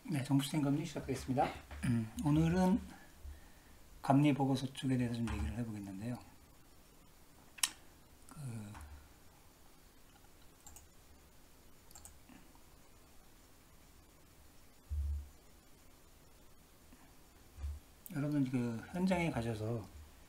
네, 정부시행 금리 시작하겠습니다. 오늘은 감리 보고서 쪽에 대해서 좀 얘기를 해보겠는데요. 여러분 현장에 가셔서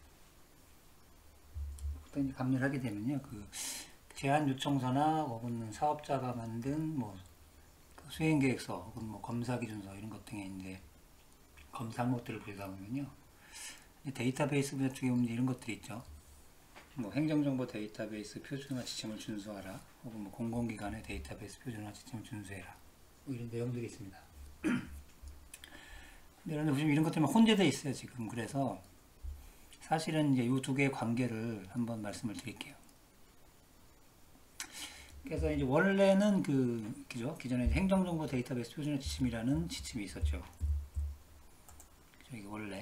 보통 감리를 하게 되면요, 제안 요청서나 혹은 사업자가 만든 수행계획서 혹은 검사 기준서 이런 것 등에 이제 검사 항목들을 보다 보면요, 데이터베이스 분야 쪽에 보면 이런 것들이 있죠. 행정정보 데이터베이스 표준화 지침을 준수하라, 혹은 공공기관의 데이터베이스 표준화 지침을 준수해라, 이런 내용들이 있습니다. 근데 여러분들 보시면 이런 것들만 혼재되어 있어요, 지금. 그래서 사실은 이제 이 두 개의 관계를 한번 말씀을 드릴게요. 그래서 이제 원래는 기존에 행정정보 데이터베이스 표준화 지침이라는 지침이 있었죠. 이게 원래는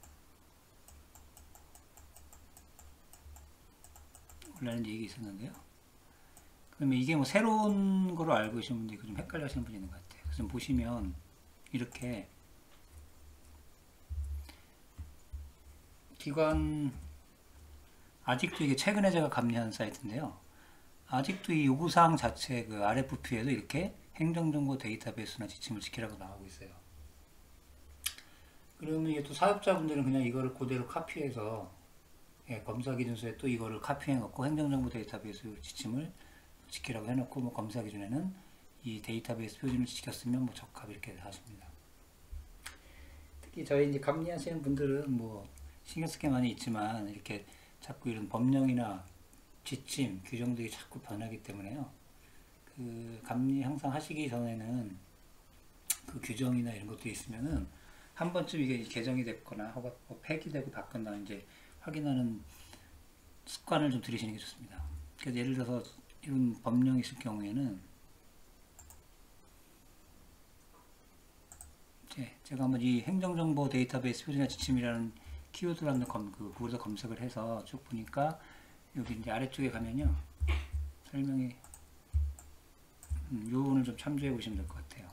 얘기 있었는데요. 그러면 이게 새로운 거로 알고 계시는 분들이 좀 헷갈려 하시는 분이 있는 것 같아요. 그래서 좀 보시면 이렇게 기관, 아직도 이게 최근에 제가 감리한 사이트인데요. 아직도 이 요구사항 자체 RFP에도 이렇게 행정정보 데이터베이스나 지침을 지키라고 나오고 있어요. 그러면 이게 또 사업자분들은 그냥 이거를 그대로 카피해서 검사 기준서에 또 이거를 카피해 놓고 행정정보 데이터베이스 지침을 지키라고 해놓고 검사 기준에는 이 데이터베이스 표준을 지켰으면 적합 이렇게 하십니다. 특히 저희 이제 감리하시는 분들은 신경 쓸 게 많이 있지만 이렇게 자꾸 이런 법령이나 지침, 규정들이 자꾸 변하기 때문에요. 감리 항상 하시기 전에는 규정이나 이런 것들이 있으면은 한 번쯤 이게 개정이 됐거나 혹은 폐기되고 바꾼다 이제 확인하는 습관을 좀 들이시는 게 좋습니다. 그래서 예를 들어서 이런 법령이 있을 경우에는 제가 한번 이 행정정보 데이터베이스 표준화 지침이라는 키워드를 한번 구글에서 검색을 해서 쭉 보니까 여기 이제 아래쪽에 가면요, 설명이 요 부분을 좀 참조해 보시면 될 것 같아요.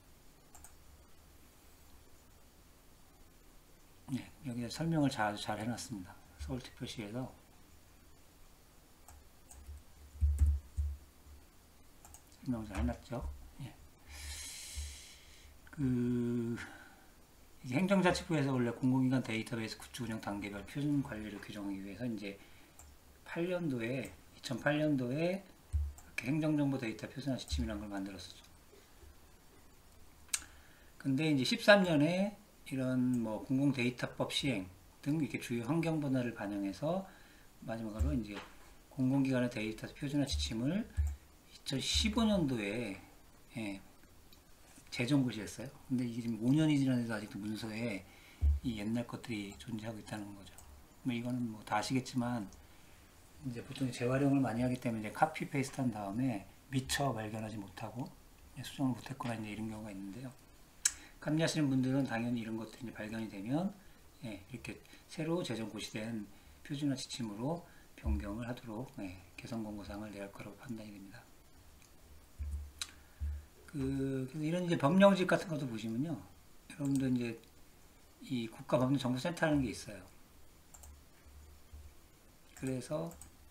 네, 여기에 설명을 잘 해놨습니다. 서울특별시에서 설명을 잘 해놨죠. 예. 행정자치부에서 원래 공공기관 데이터베이스 구축 운영 단계별 표준 관리를 규정하기 위해서 이제 2008년도에 행정정보 데이터 표준화 지침이라는 걸 만들었었죠. 근데 이제 13년에 이런 공공데이터법 시행 등 이렇게 주요 환경 변화를 반영해서 마지막으로 이제 공공기관의 데이터 표준화 지침을 2015년도에 재정고시했어요. 근데 이게 지금 5년이 지났는데도 아직도 문서에 이 옛날 것들이 존재하고 있다는 거죠. 이거는 다 아시겠지만 이제 보통 재활용을 많이 하기 때문에 이제 카피 페이스트 한 다음에 미처 발견하지 못하고 수정을 못했거나 이제 이런 경우가 있는데요. 감리하시는 분들은 당연히 이런 것들이 이제 발견이 되면 이렇게 새로 재정고시된 표준화 지침으로 변경을 하도록 개선 권고사항을 내야 할 거라고 판단이 됩니다. 그래서 이런 이제 법령집 같은 것도 보시면요, 여러분들 이제 이 국가법령정보센터라는 게 있어요. 그래서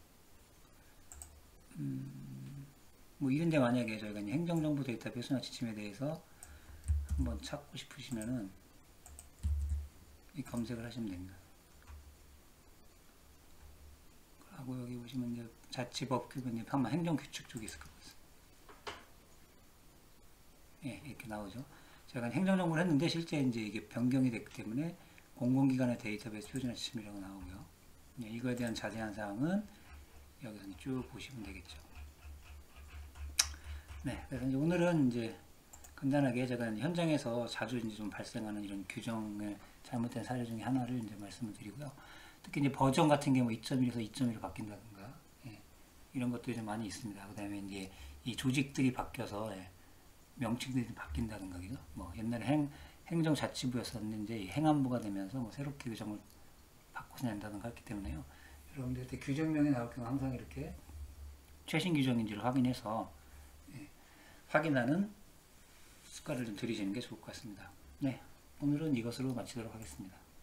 이런 데 만약에 저희가 이제 행정정보 데이터 표준화 지침에 대해서 한번 찾고 싶으시면은 이 검색을 하시면 됩니다. 하고 여기 보시면 이제 자치법규 한번 행정규칙 쪽에 있을 것 같습니다. 이렇게 나오죠. 제가 행정정보를 했는데 실제 이제 이게 변경이 됐기 때문에 공공기관의 데이터베이스 표준화 지침이라고 나오고요. 이거에 대한 자세한 사항은 여기서 쭉 보시면 되겠죠. 네, 그래서 이제 오늘은 이제 간단하게 제가 현장에서 자주 이제 좀 발생하는 이런 규정의 잘못된 사례 중에 하나를 이제 말씀을 드리고요. 특히 이제 버전 같은 경우 2.1에서 2.1로 바뀐다든가, 이런 것들이 좀 많이 있습니다. 그 다음에 이제 이 조직들이 바뀌어서 명칭들이 바뀐다든가, 그죠? 옛날에 행정자치부였었는데 이제 행안부가 되면서 새롭게 규정을 바꿔서 낸다든가 했기 때문에요. 여러분들 규정명이 나올 경우 항상 이렇게 최신 규정인지를 확인해서 확인하는 습관을 좀 들이시는 게 좋을 것 같습니다. 네, 오늘은 이것으로 마치도록 하겠습니다.